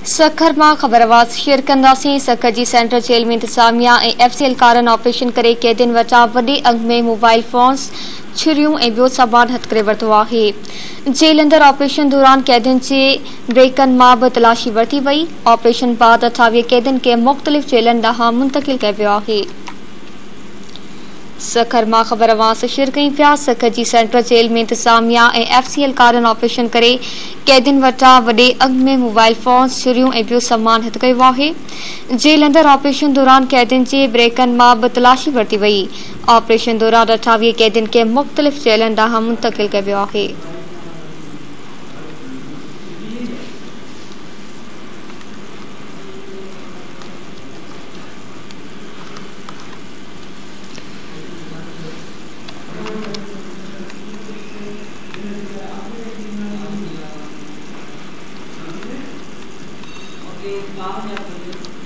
सखर मां ख़बरवास शेयर कंदासीं। सखर जी central jail में इंतजामिया ऐं एफसीएल कारन ऑपरेशन करे कैदियुनि वटां वॾे अघ में मोबाइल फोन्स, छुरियूं ऐं ॿियो सामान हथ करे वरितो आहे। जेल अंदर ऑपरेशन दौरान कैदियुनि जे ब्रेकनि मां बि तलाशी वरिती वई। ऑपरेशन बाद 28 कैदियुनि खे मुख़्तलिफ़ जेलनि ॾांहुं मुंतक़िल कयो वियो आहे। सखर मां ख़बरवास शेयर कई पिया। सखर जी सेंट्रल जेल में इंतजामिया ऐं एफसीएल कारन ऑपरेशन करे कैदियुनि वटां वॾे अघ में मोबाइल फोन्स, छुरियूं ऐं ॿियो सामान हथ कयो आहे। जेल अंदर ऑपरेशन दौरान कैदियुनि जे ब्रेकनि मां बि तलाशी वरिती वई। ऑपरेशन दौरान 28 कैदियुनि खे मुख़्तलिफ़ जेलनि ॾांहुं मुंतक़िल कयो वियो आहे। काम